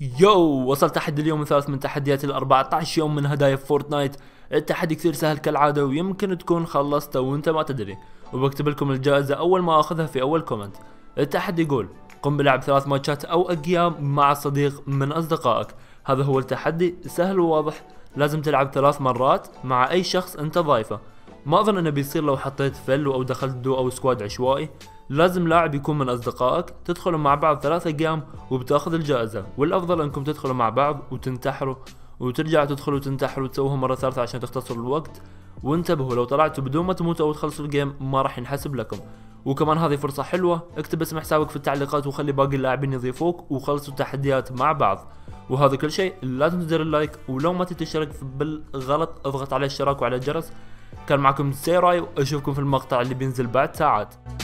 يو، وصل تحدي اليوم الثالث من تحديات ال 14 يوم من هدايا فورتنايت. التحدي كثير سهل كالعادة، ويمكن تكون خلصته وانت ما تدري، وبكتب لكم الجائزة اول ما اخذها في اول كومنت. التحدي يقول: قم بلعب 3 ماتشات او ايام مع صديق من اصدقائك. هذا هو التحدي، سهل وواضح. لازم تلعب 3 مرات مع اي شخص انت ضايفه. ما اظن انه بيصير لو حطيت فل او دخلت دو او سكواد عشوائي. لازم لاعب يكون من اصدقائك، تدخلوا مع بعض 3 ايام وبتاخذ الجائزة. والافضل انكم تدخلوا مع بعض وتنتحروا وترجعوا تدخلوا وتنتحروا وتسووها مرة ثالثة عشان تختصروا الوقت. وانتبهوا، لو طلعتوا بدون ما تموتوا او تخلصوا الجيم ما راح ينحسب لكم. وكمان هذه فرصة حلوة، اكتب اسم حسابك في التعليقات وخلي باقي اللاعبين يضيفوك وخلصوا التحديات مع بعض. وهذا كل شيء، لا تنسوا زر اللايك، ولو ما تشترك بالغلط اضغط على الاشتراك وعلى الجرس. كان معكم سيراي، واشوفكم في المقطع اللي بينزل بعد ساعات.